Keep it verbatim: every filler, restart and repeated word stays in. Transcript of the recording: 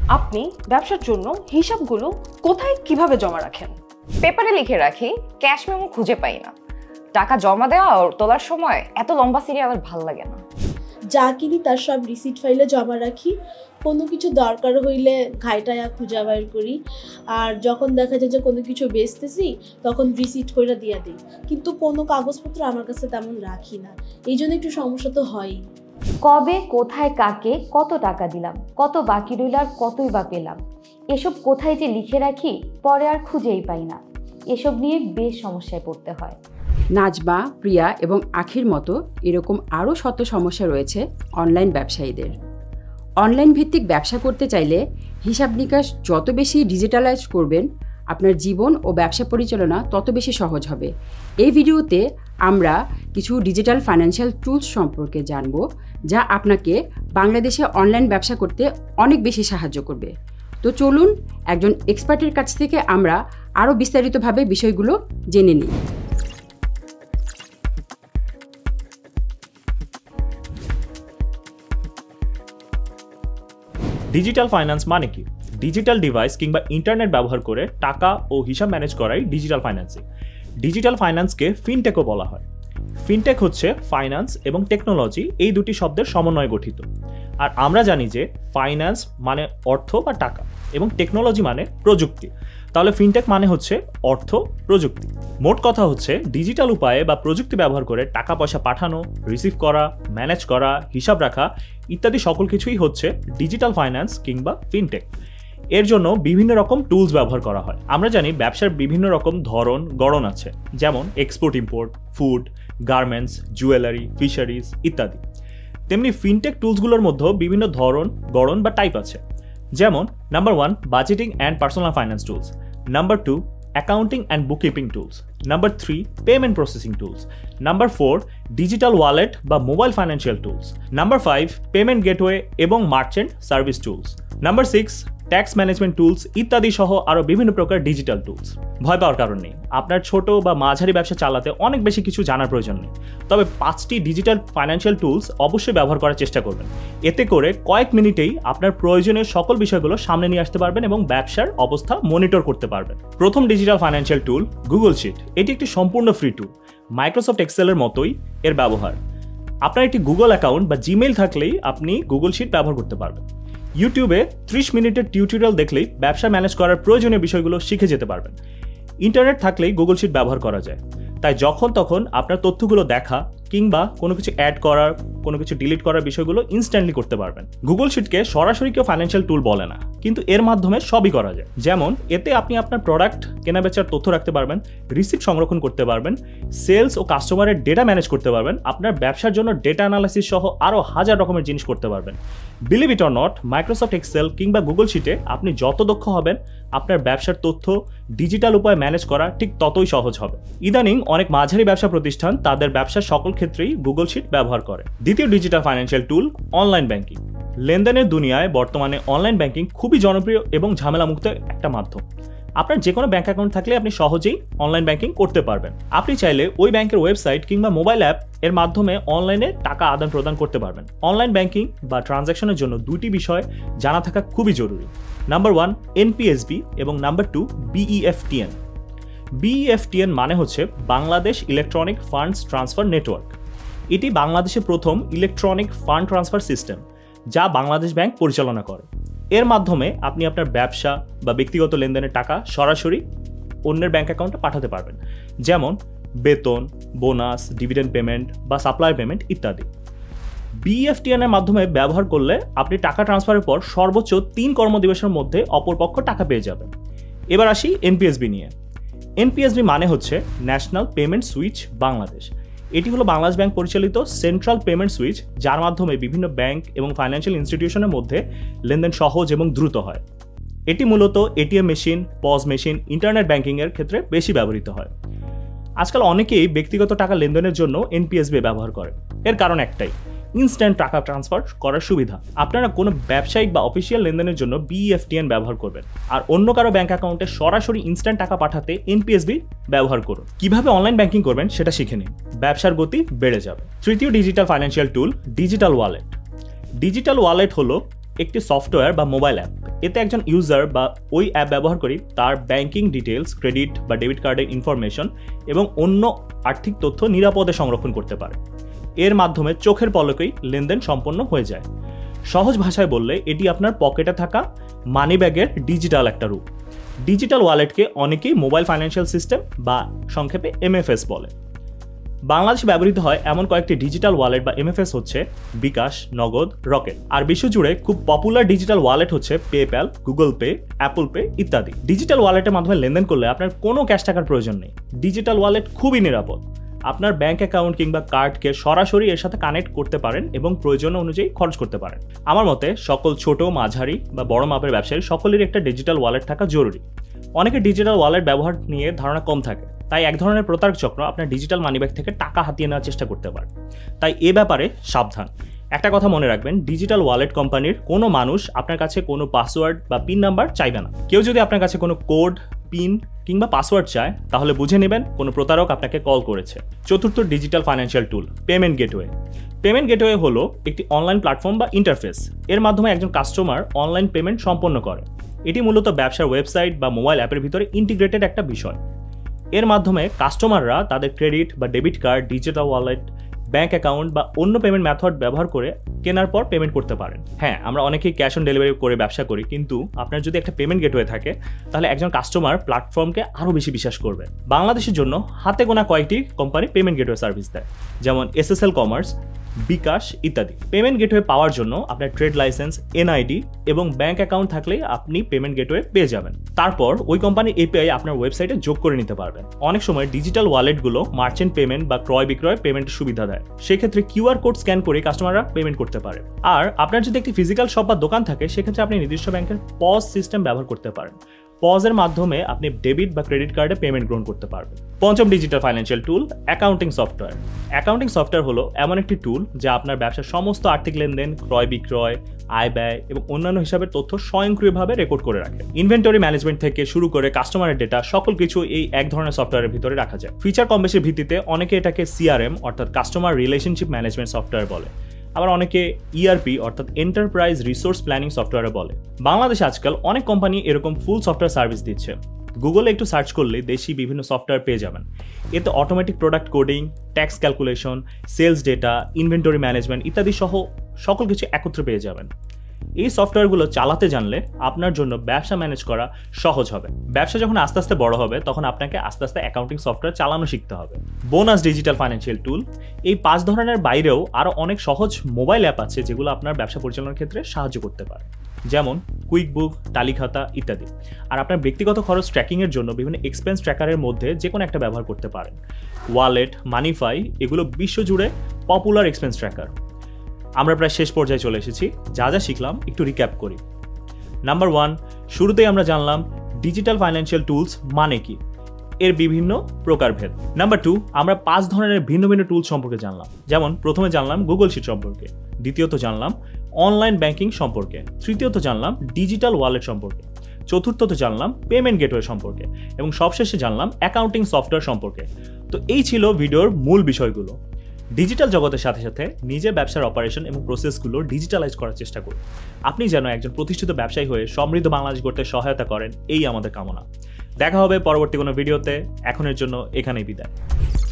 আপনি ব্যবসার জন্য হিসাবগুলো কোথায় কিভাবে জমা রাখেন? পেপারে লিখে রাখি, ক্যাশ মেমো খুঁজে পাই না। টাকা জমা দেওয়া আর তোলার সময় এত লম্বা সিরিয়াল আমার ভালো লাগে না। যা কিনি তার সব রিসিট ফাইলে জমা রাখি, কোনো কিছু দরকার হইলে ঘাইটায়া খুঁজা বের করি, আর যখন দেখা যায় যে কোনো কিছু বেচতেছি তখন রিসিট করে দিয়ে দিই, কিন্তু কোনো কাগজপত্র আমার কাছে তেমন রাখি না, এই জন্য একটু সমস্যা তো হয়ই। কবে, কোথায়, কাকে কত টাকা দিলাম, কত বাকি রইল আর কতই বা পেলাম, এসব কোথায় যে লিখে রাখি পরে আর খুঁজেই পাই না। এসব নিয়ে বেশ সমস্যায় পড়তে হয়। নাজমা, প্রিয়া এবং আখির মতো এরকম আরও শত সমস্যা রয়েছে অনলাইন ব্যবসায়ীদের। অনলাইন ভিত্তিক ব্যবসা করতে চাইলে হিসাব নিকাশ যত বেশি ডিজিটালাইজ করবেন, আপনার জীবন ও ব্যবসা পরিচালনা তত বেশি সহজ হবে। এই ভিডিওতে আমরা কিছু ডিজিটাল ফাইন্যান্সিয়াল টুলস সম্পর্কে জানব, যা আপনাকে বাংলাদেশে অনলাইন ব্যবসা করতে অনেক বেশি সাহায্য করবে। তো চলুন একজন এক্সপার্টের কাছ থেকে আমরা আরও বিস্তারিতভাবে বিষয়গুলো জেনে নিই। ডিজিটাল ফাইন্যান্স মানে কি? ডিজিটাল ডিভাইস কিংবা ইন্টারনেট ব্যবহার করে টাকা ও হিসাব ম্যানেজ করাই ডিজিটাল ফাইন্যান্সিং। ডিজিটাল ফাইন্যান্সকে ফিনটেকও বলা হয়। ফিনটেক হচ্ছে ফাইন্যান্স এবং টেকনোলজি এই দুটি শব্দের সমন্বয়ে গঠিত। আর আমরা জানি যে ফাইন্যান্স মানে অর্থ বা টাকা এবং টেকনোলজি মানে প্রযুক্তি। তাহলে ফিনটেক মানে হচ্ছে অর্থ প্রযুক্তি। মোট কথা হচ্ছে ডিজিটাল উপায়ে বা প্রযুক্তি ব্যবহার করে টাকা পয়সা পাঠানো, রিসিভ করা, ম্যানেজ করা, হিসাব রাখা ইত্যাদি সকল কিছুই হচ্ছে ডিজিটাল ফাইন্যান্স কিংবা ফিনটেক। এর জন্য বিভিন্ন রকম টুলস ব্যবহার করা হয়। আমরা জানি ব্যবসার বিভিন্ন রকম ধরন গড়ন আছে, যেমন export import, food, garments, jewellery, fisheries ইত্যাদি। তেমনি ফিনটেক টুলসগুলোর মধ্যেও বিভিন্ন ধরন গড়ন বা টাইপ আছে, যেমন number one budgeting and personal finance tools, number two accounting and bookkeeping tools, number three payment processing tools, number four digital wallet বা mobile financial tools, number five payment gateway এবং merchant service tools, number six tax management tools ইত্যাদি সহ আরও বিভিন্ন প্রকার digital tools. ভয় পাওয়ার কারণ নেই, আপনার ছোট বা মাঝারি ব্যবসা চালাতে অনেক বেশি কিছু জানার প্রয়োজন নেই। তবে পাঁচটি ডিজিটাল ফাইন্যান্সিয়াল টুলস অবশ্যই ব্যবহার করার চেষ্টা করবেন। এতে করে কয়েক মিনিটেই আপনার প্রয়োজনীয় সকল বিষয়গুলো সামনে নিয়ে আসতে পারবেন এবং ব্যবসার অবস্থা মনিটর করতে পারবেন। প্রথম digital financial tool Google sheet. এটি একটি সম্পূর্ণ ফ্রি টুল। মাইক্রোসফট এক্সেলের মতোই এর ব্যবহার। আপনার একটি গুগল অ্যাকাউন্ট বা জিমেইল থাকলেই আপনি গুগল শিট ব্যবহার করতে পারবেন। ইউটিউবে ত্রিশ মিনিটের টিউটোরিয়াল দেখলেই ব্যবসা ম্যানেজ করার প্রয়োজনীয় বিষয়গুলো শিখে যেতে পারবেন। ইন্টারনেট থাকলেই গুগল শিট ব্যবহার করা যায়, তাই যখন তখন আপনার তথ্যগুলো দেখা কিংবা কোনো কিছু অ্যাড করার, কোনো কিছু ডিলিট করার বিষয়গুলো ইনস্ট্যান্টলি করতে পারবেন। গুগল শিটকে সরাসরি কেউ ফাইন্যান্সিয়াল টুল বলে না, কিন্তু এর মাধ্যমে সবই করা যায়। যেমন এতে আপনি আপনার প্রোডাক্ট কেনাবেচার তথ্য রাখতে পারবেন, রিসিপ্ট সংরক্ষণ করতে পারবেন, সেলস ও কাস্টমারের ডেটা ম্যানেজ করতে পারবেন, আপনার ব্যবসার জন্য ডেটা অ্যানালাইসিস সহ আরও হাজার রকমের জিনিস করতে পারবেন। Believe it or not, Microsoft Excel কিংবা গুগল শিটে আপনি যত দক্ষ হবেন, আপনার ব্যবসার তথ্য ডিজিটাল উপায়ে ম্যানেজ করা ঠিক ততই সহজ হবে। ইদানিং অনেক মাঝারি ব্যবসা প্রতিষ্ঠান তাদের ব্যবসার সকল ক্ষেত্রেই গুগল শিট ব্যবহার করে। দ্বিতীয় digital financial tool online banking. লেনদেনের দুনিয়ায় বর্তমানে অনলাইন ব্যাংকিং খুবই জনপ্রিয় এবং ঝামেলামুক্ত একটা মাধ্যম। আপনার যে কোনো ব্যাংক অ্যাকাউন্ট থাকলে আপনি সহজেই অনলাইন ব্যাংকিং করতে পারবেন। আপনি চাইলে ওই ব্যাংকের ওয়েবসাইট কিংবা মোবাইল অ্যাপ এর মাধ্যমে অনলাইনে টাকা আদান প্রদান করতে পারবেন। অনলাইন ব্যাংকিং বা ট্রানজ্যাকশনের জন্য দুটি বিষয় জানা থাকা খুবই জরুরি। নাম্বার ওয়ান এনপিএসবি এবং নাম্বার টু বিইএফটিএন। বিইএফটিএন মানে হচ্ছে Bangladesh electronic funds transfer network. এটি বাংলাদেশের প্রথম ইলেকট্রনিক ফান্ড ট্রান্সফার সিস্টেম, যা বাংলাদেশ ব্যাংক পরিচালনা করে। এর মাধ্যমে আপনি আপনার ব্যবসা বা ব্যক্তিগত লেনদেনের টাকা সরাসরি অন্যের ব্যাংক অ্যাকাউন্টে পাঠাতে পারবেন, যেমন বেতন, বোনাস, ডিভিডেন্ড পেমেন্ট বা সাপ্লাই পেমেন্ট ইত্যাদি। বিইএফটিএন এর মাধ্যমে ব্যবহার করলে আপনি টাকা ট্রান্সফারের পর সর্বোচ্চ তিন কর্মদিবসের মধ্যে অপরপক্ষ টাকা পেয়ে যাবেন। এবার আসি এনপিএসবি নিয়ে। এনপিএসবি মানে হচ্ছে ন্যাশনাল পেমেন্ট সুইচ বাংলাদেশ। এটি হলো বাংলাদেশ ব্যাংক পরিচালিত সেন্ট্রাল পেমেন্ট সুইচ, যার মাধ্যমে বিভিন্ন ব্যাংক এবং ফাইন্যান্সিয়াল ইনস্টিটিউশনের মধ্যে লেনদেন সহজ এবং দ্রুত হয়। এটি মূলত ATM machine, POS machine, internet ব্যাংকিংয়ের ক্ষেত্রে বেশি ব্যবহৃত হয়। আজকাল অনেকেই ব্যক্তিগত টাকা লেনদেনের জন্য এনপিএসবি ব্যবহার করে। এর কারণ একটাই, ইনস্ট্যান্ট টাকা ট্রান্সফার করার সুবিধা। আপনারা কোনো ব্যবসায়িক বা অফিসিয়াল লেনদেনের জন্য বিইএফটিএন ব্যবহার করবেন, আর অন্য কারো ব্যাংক অ্যাকাউন্টে সরাসরি ইনস্ট্যান্ট টাকা পাঠাতে এনপিএসবি ব্যবহার করুন। কিভাবে অনলাইন ব্যাংকিং করবেন সেটা শিখে নিন, ব্যবসার গতি বেড়ে যাবে। তৃতীয় digital financial tool digital wallet. Digital wallet হলো একটি সফটওয়্যার বা মোবাইল অ্যাপ। এতে একজন ইউজার বা ওই অ্যাপ ব্যবহার করি তার ব্যাংকিং ডিটেলস, ক্রেডিট বা ডেবিট কার্ডের ইনফরমেশন এবং অন্য আর্থিক তথ্য নিরাপদে সংরক্ষণ করতে পারে। এর মাধ্যমে চোখের পলকেই লেনদেন সম্পন্ন হয়ে যায়। সহজ ভাষায় বললে এটি আপনার পকেটে থাকা মানি ব্যাগের ডিজিটাল একটা রূপ। ডিজিটাল ওয়ালেটকে অনেকেই মোবাইল ফাইন্যান্সিয়াল সিস্টেম বা সংক্ষেপে এমএফএস বলে। বাংলাদেশে ব্যবহৃত হয় এমন কয়েকটি ডিজিটাল ওয়ালেট বা এমএফএস হচ্ছে বিকাশ, নগদ, রকেট। আর বিশ্বজুড়ে খুব পপুলার ডিজিটাল ওয়ালেট হচ্ছে PayPal, Google Pay, Apple Pay ইত্যাদি। ডিজিটাল ওয়ালেটের মাধ্যমে লেনদেন করলে আপনার কোনো ক্যাশ টাকার প্রয়োজন নেই। ডিজিটাল ওয়ালেট খুবই নিরাপদ। আপনার ব্যাংক অ্যাকাউন্ট কিংবা কার্ডকে সরাসরি এর সাথে কানেক্ট করতে পারেন এবং প্রয়োজন অনুযায়ী খরচ করতে পারেন। আমার মতে সকল ছোট, মাঝারি বা বড় মাপের ব্যবসায়ী সকলেরই একটা ডিজিটাল ওয়ালেট থাকা জরুরি। অনেকে ডিজিটাল ওয়ালেট ব্যবহার নিয়ে ধারণা কম থাকে, তাই এক ধরনের প্রতারক চক্র আপনার ডিজিটাল মানিব্যাগ থেকে টাকা হাতিয়ে নেওয়ার চেষ্টা করতে পারে। তাই এ ব্যাপারে সাবধান। একটা কথা মনে রাখবেন, ডিজিটাল ওয়ালেট কোম্পানির কোনো মানুষ আপনার কাছে কোনো পাসওয়ার্ড বা পিন নাম্বার চাইবে না। কেউ যদি আপনার কাছে কোনো কোড, পিন কিংবা পাসওয়ার্ড চায় তাহলে বুঝে নেবেন কোনো প্রতারক আপনাকে কল করেছে। চতুর্থ digital financial tool, payment gateway. Payment gateway হলো একটি অনলাইন প্ল্যাটফর্ম বা ইন্টারফেস। এর মাধ্যমে একজন কাস্টমার অনলাইন পেমেন্ট সম্পন্ন করে। এটি মূলত ব্যবসার ওয়েবসাইট বা মোবাইল অ্যাপের ভিতরে ইন্টিগ্রেটেড একটা বিষয়। এর মাধ্যমে কাস্টমাররা তাদের ক্রেডিট বা debit card, digital wallet, bank account বা অন্য পেমেন্ট মেথড ব্যবহার করে কেনার পর পেমেন্ট করতে পারেন। হ্যাঁ, আমরা অনেকেই ক্যাশ অন ডেলিভারি করে ব্যবসা করি, কিন্তু আপনার যদি একটা পেমেন্ট গেটওয়ে থাকে তাহলে একজন কাস্টমার প্ল্যাটফর্মকে আরও বেশি বিশ্বাস করবে। বাংলাদেশের জন্য হাতে গোনা কয়েকটি কোম্পানি পেমেন্ট গেটওয়ে সার্ভিস দেয়, যেমন এসএসএল কমার্স, বিকাশ ইত্যাদি। পেমেন্ট গেটওয়ে পাওয়ার জন্য আপনার ট্রেড লাইসেন্স, এনআইডি এবং ব্যাংক অ্যাকাউন্ট থাকলেই আপনি পেমেন্ট গেটওয়ে পেয়ে যাবেন। তারপর ওই কোম্পানির এপিআই আপনার ওয়েবসাইটে যোগ করে নিতে পারবেন। অনেক সময় ডিজিটাল ওয়ালেটগুলো মার্চেন্ট পেমেন্ট বা ক্রয় বিক্রয় পেমেন্টের সুবিধা দেয়। সেক্ষেত্রে কিউআর কোড স্ক্যান করে কাস্টমাররা পেমেন্ট করতে পারে। আর আপনার যদি একটি ফিজিক্যাল শপ বা দোকান থাকে সেক্ষেত্রে আপনি নির্দিষ্ট ব্যাংকের পজ সিস্টেম ব্যবহার করতে পারেন। পজের মাধ্যমে আপনি ডেবিট বা ক্রেডিট কার্ডে পেমেন্ট গ্রহণ করতে পারবেন। পঞ্চম digital financial tool, accounting software. Accounting software হলো এমন একটি টুল যা আপনার ব্যবসার সমস্ত আর্থিক লেনদেন, ক্রয় বিক্রয়, আয় ব্যয় এবং অন্যান্য হিসাবের তথ্য স্বয়ংক্রিয়ভাবে রেকর্ড করে রাখে। ইনভেন্টরি ম্যানেজমেন্ট থেকে শুরু করে কাস্টমারের ডেটা সকল কিছু এই এক ধরনের সফটওয়্যারের ভিতরে রাখা যায়। ফিচার কম বেশির ভিত্তিতে অনেকে এটাকে সিআরএম অর্থাৎ কাস্টমার রিলেশনশিপ ম্যানেজমেন্ট সফটওয়্যার বলে, আবার অনেকে ইআরপি অর্থাৎ এন্টারপ্রাইজ রিসোর্স প্ল্যানিং সফটওয়্যার বলে। বাংলাদেশে আজকাল অনেক কোম্পানি এরকম ফুল সফটওয়্যার সার্ভিস দিচ্ছে। গুগলে একটু সার্চ করলে দেশি বিভিন্ন সফটওয়্যার পেয়ে যাবেন। এতে automatic product coding, tax calculation, sales data, inventory management ইত্যাদি সহ সকল কিছু একত্রে পেয়ে যাবেন। এই সফটওয়্যারগুলো চালাতে জানলে আপনার জন্য ব্যবসা ম্যানেজ করা সহজ হবে। ব্যবসা যখন আস্তে আস্তে বড় হবে তখন আপনাকে আস্তে আস্তে অ্যাকাউন্টিং সফটওয়্যার চালানো শিখতে হবে। Bonus digital financial tool. এই পাঁচ ধরনের বাইরেও আরও অনেক সহজ মোবাইল অ্যাপ আছে যেগুলো আপনার ব্যবসা পরিচালনার ক্ষেত্রে সাহায্য করতে পারে, যেমন কুইক বুক, তালিখাতা ইত্যাদি। আর আপনার ব্যক্তিগত খরচ ট্র্যাকিংয়ের জন্য বিভিন্ন এক্সপেন্স ট্র্যাকারের মধ্যে যে কোনো একটা ব্যবহার করতে পারেন। ওয়ালেট, মানিফাই এগুলো বিশ্বজুড়ে পপুলার এক্সপেন্স ট্র্যাকার। আমরা প্রায় শেষ পর্যায়ে চলে এসেছি। যা যা শিখলাম একটু রিক্যাপ করি। নাম্বার ওয়ান, শুরুতেই আমরা জানলাম ডিজিটাল ফাইন্যান্সিয়াল টুলস মানে কি, এর বিভিন্ন প্রকারভেদ। নাম্বার টু, আমরা পাঁচ ধরনের ভিন্ন ভিন্ন টুলস সম্পর্কে জানলাম, যেমন প্রথমে জানলাম গুগল শিট সম্পর্কে, দ্বিতীয়ত জানলাম অনলাইন ব্যাংকিং সম্পর্কে, তৃতীয়ত জানলাম ডিজিটাল ওয়ালেট সম্পর্কে, চতুর্থত জানলাম পেমেন্ট গেটওয়ে সম্পর্কে এবং সবশেষে জানলাম অ্যাকাউন্টিং সফটওয়্যার সম্পর্কে। তো এই ছিল ভিডিওর মূল বিষয়গুলো। ডিজিটাল জগতের সাথে সাথে নিজের ব্যবসার অপারেশন এবং প্রসেসগুলো ডিজিটালাইজ করার চেষ্টা করুন। আপনি যেন একজন প্রতিষ্ঠিত ব্যবসায়ী হয়ে সমৃদ্ধ বাংলাদেশ গড়তে সহায়তা করেন, এই আমাদের কামনা। দেখা হবে পরবর্তী কোনো ভিডিওতে। এখনের জন্য এখানেই বিদায়।